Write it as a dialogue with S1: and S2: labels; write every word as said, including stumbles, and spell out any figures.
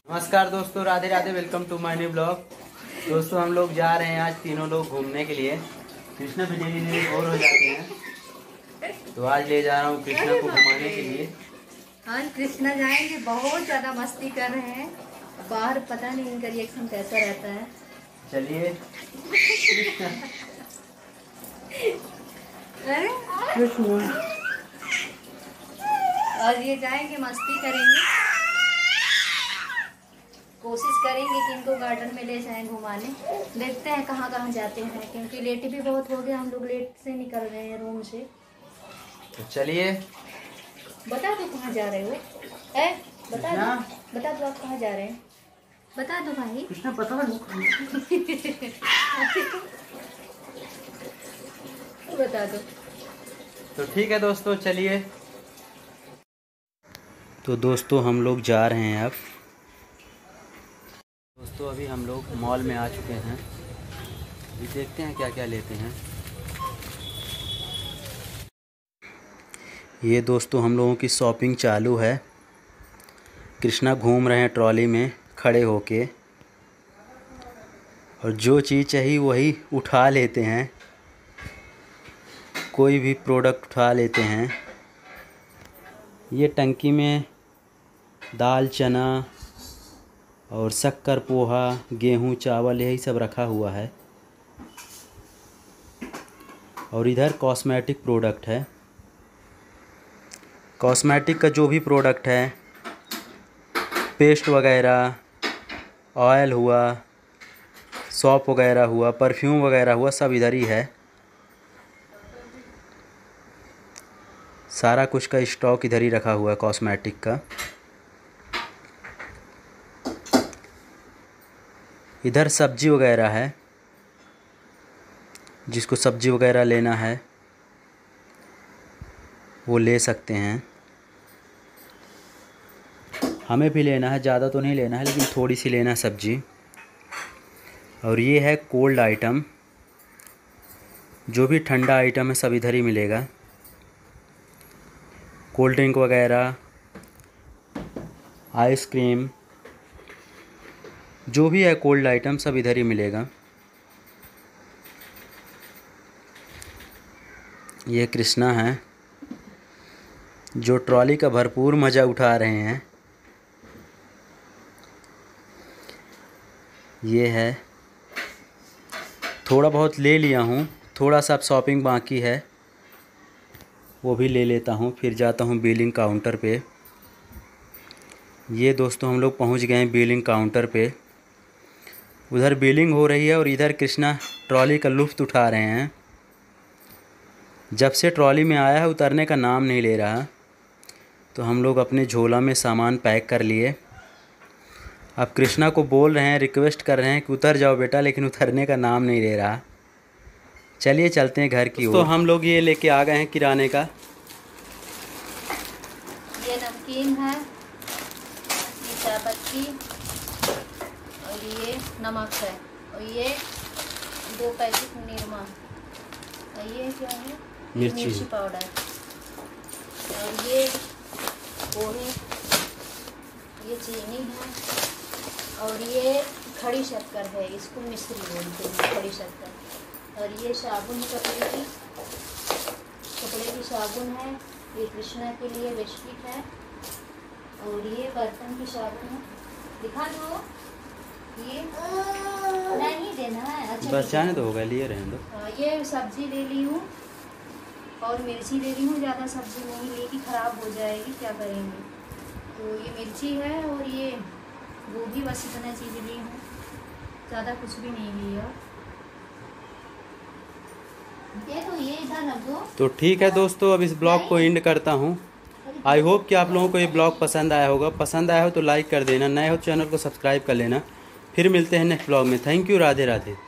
S1: नमस्कार दोस्तों, Radhe Radhe. Welcome to my new blog. दोस्तों हम लोग जा रहे हैं आज तीनों लोग घूमने के लिए। कृष्णा भी डेली डेली बोर हो जाते हैं, तो आज ले जा रहा हूँ कृष्णा को घुमाने के लिए।
S2: हाँ, कृष्णा जाएंगे। बहुत ज्यादा मस्ती कर रहे हैं बाहर, पता नहीं इनका रिएक्शन कैसा रहता है।
S1: चलिए
S2: और ये जाएंगे, मस्ती करेंगे। कोशिश करेंगे कि इनको गार्डन में ले जाएं घुमाने। देखते हैं कहाँ कहाँ जाते हैं, क्योंकि लेट भी बहुत हो गया। हम लोग लेट से निकल रहे हैं रूम से।
S1: तो चलिए,
S2: बता दो कहाँ जा रहे हो। ए, बता दो बता दो आप कहाँ जा रहे हैं। बता दो भाई।
S1: कृष्णा पता नहीं।
S2: बता दो।
S1: तो ठीक है दोस्तों, चलिए। तो दोस्तों हम लोग जा रहे हैं अब। दोस्तों अभी हम लोग मॉल में आ चुके हैं। अभी देखते हैं क्या क्या लेते हैं। ये दोस्तों हम लोगों की शॉपिंग चालू है। कृष्णा घूम रहे हैं ट्रॉली में खड़े होके, और जो चीज़ चाहिए वही उठा लेते हैं। कोई भी प्रोडक्ट उठा लेते हैं। ये टंकी में दाल, चना और शक्कर, पोहा, गेहूं, चावल यही सब रखा हुआ है। और इधर कॉस्मेटिक प्रोडक्ट है। कॉस्मेटिक का जो भी प्रोडक्ट है, पेस्ट वगैरह, ऑयल हुआ, सॉप वगैरह हुआ, परफ्यूम वगैरह हुआ, सब इधर ही है। सारा कुछ का स्टॉक इधर ही रखा हुआ है कॉस्मेटिक का। इधर सब्जी वगैरह है, जिसको सब्जी वगैरह लेना है वो ले सकते हैं। हमें भी लेना है, ज़्यादा तो नहीं लेना है, लेकिन थोड़ी सी लेना है सब्जी। और ये है कोल्ड आइटम, जो भी ठंडा आइटम है सब इधर ही मिलेगा। कोल्ड ड्रिंक वगैरह, आइसक्रीम, जो भी है कोल्ड आइटम सब इधर ही मिलेगा। ये कृष्णा है जो ट्रॉली का भरपूर मज़ा उठा रहे हैं। ये है, थोड़ा बहुत ले लिया हूँ, थोड़ा सा शॉपिंग बाकी है, वो भी ले लेता हूँ, फिर जाता हूँ बिलिंग काउंटर पे। ये दोस्तों हम लोग पहुँच गए हैं बिलिंग काउंटर पे। उधर बिलिंग हो रही है और इधर कृष्णा ट्रॉली का लुत्फ़ उठा रहे हैं। जब से ट्रॉली में आया है उतरने का नाम नहीं ले रहा। तो हम लोग अपने झोला में सामान पैक कर लिए। अब कृष्णा को बोल रहे हैं, रिक्वेस्ट कर रहे हैं कि उतर जाओ बेटा, लेकिन उतरने का नाम नहीं ले रहा। चलिए चलते हैं घर की ओर। तो हम लोग ये लेके आ गए हैं किराने का।
S2: ये नमकीन है, ये चाय पत्ती, और ये नमक है, और ये दो पैकेट निरमा, और ये क्या है,
S1: मिर्ची,
S2: मिर्ची पाउडर, और ये पोहे, ये चीनी है, और ये खड़ी शक्कर है, इसको मिश्री बोलते हैं, खड़ी शक्कर। और ये साबुन कपड़े की कपड़े की साबुन है, ये कृष्णा के लिए बिस्किट है, और ये बर्तन की साबुन है। दिखा दो, ये नहीं देना है। अच्छा
S1: बचाने तो होगा, लिए रहें दो।
S2: ये सब्जी ले ली हूँ और मिर्ची ले ली हूँ। ज़्यादा सब्जी नहीं ली कि ख़राब हो जाएगी, क्या करेंगे। तो ये मिर्ची है और ये गोभी, बस इतना चीज़ ली हूँ, ज़्यादा कुछ भी नहीं लिया। ये तो ये इधर रख दो।
S1: तो ठीक है दोस्तों, अब इस ब्लॉग को एंड करता हूँ। आई होप कि आप लोगों को ये ब्लॉग पसंद आया होगा। पसंद आया हो तो लाइक कर देना, नए हो चैनल को सब्सक्राइब कर लेना। फिर मिलते हैं नेक्स्ट ब्लॉग में। Thank you, Radhe Radhe.